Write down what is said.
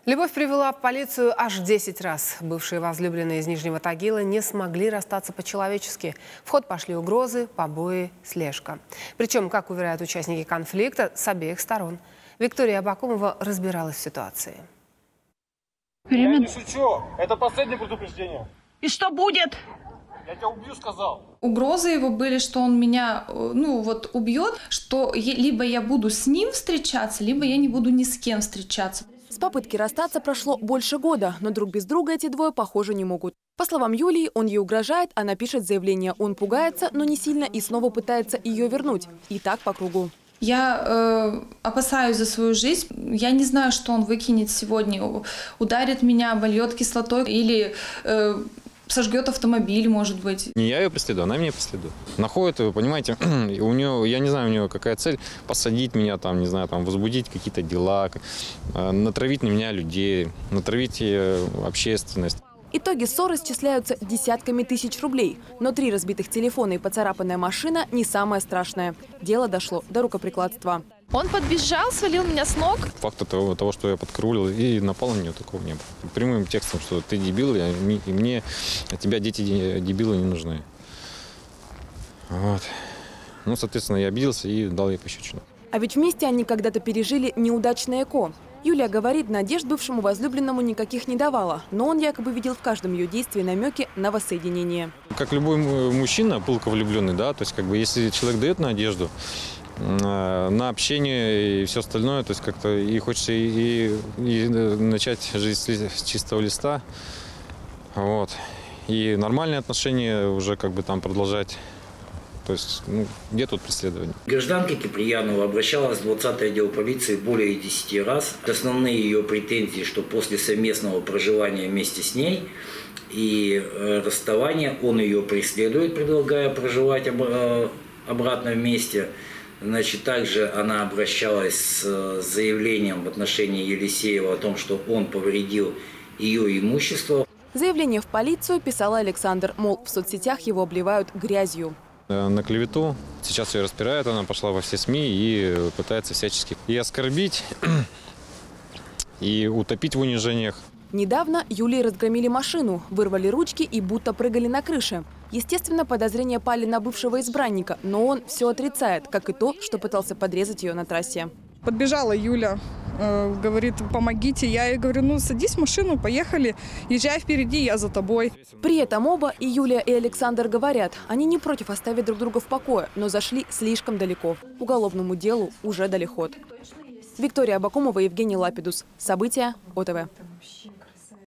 Любовь привела в полицию аж 10 раз. Бывшие возлюбленные из Нижнего Тагила не смогли расстаться по-человечески. В ход пошли угрозы, побои, слежка. Причем, как уверяют участники конфликта, с обеих сторон. Виктория Абакумова разбиралась в ситуации. Я не шучу. Это последнее предупреждение. И что будет? Я тебя убью, сказал. Угрозы его были, что он меня убьет, что либо я буду с ним встречаться, либо я не буду ни с кем встречаться. С попытки расстаться прошло больше года, но друг без друга эти двое, похоже, не могут. По словам Юлии, он ей угрожает, она пишет заявление. Он пугается, но не сильно, и снова пытается ее вернуть. И так по кругу. Я опасаюсь за свою жизнь. Я не знаю, что он выкинет сегодня. Ударит меня, обольет кислотой или сожгет автомобиль, может быть. Не я ее преследую, она меня преследует. Находит, вы понимаете, у нее, я не знаю, у нее какая цель, посадить меня, там, не знаю, там, возбудить какие-то дела, натравить на меня людей, натравить общественность. Итоги ссоры исчисляются десятками тысяч рублей. Но 3 разбитых телефона и поцарапанная машина не самое страшное. Дело дошло до рукоприкладства. Он подбежал, свалил меня с ног. Факта того, что я подкараулил и напал на нее, такого не было. Прямым текстом, что ты дебил, и мне от тебя дети дебилы не нужны. Вот. Ну, соответственно, я обиделся и дал ей пощечину. А ведь вместе они когда-то пережили неудачное ЭКО. Юлия говорит, надежд бывшему возлюбленному никаких не давала, но он якобы видел в каждом ее действии намеки на воссоединение. Как любой мужчина, пылко влюбленный, да, то есть как бы если человек дает надежду на общение и все остальное, то есть как-то и хочется и начать жизнь с чистого листа, вот, и нормальные отношения уже как бы там продолжать. То есть, где тут преследование? Гражданка Киприянова обращалась в 20-й отдел полиции более 10 раз. Основные ее претензии, что после совместного проживания вместе с ней и расставания он ее преследует, предлагая проживать обратно вместе. Значит, также она обращалась с заявлением в отношении Елисеева о том, что он повредил ее имущество. Заявление в полицию писал Александр, мол, в соцсетях его обливают грязью. На клевету. Сейчас ее распирают, она пошла во все СМИ и пытается всячески и оскорбить, и утопить в унижениях. Недавно Юлии разгромили машину, вырвали ручки и будто прыгали на крыше. Естественно, подозрения пали на бывшего избранника, но он все отрицает, как и то, что пытался подрезать ее на трассе. Подбежала Юля, говорит, помогите. Я ей говорю, садись в машину, поехали, езжай впереди, я за тобой. При этом оба, и Юлия, и Александр, говорят, они не против оставить друг друга в покое, но зашли слишком далеко. Уголовному делу уже дали ход. Виктория Абакумова, Евгений Лапидус. События ОТВ.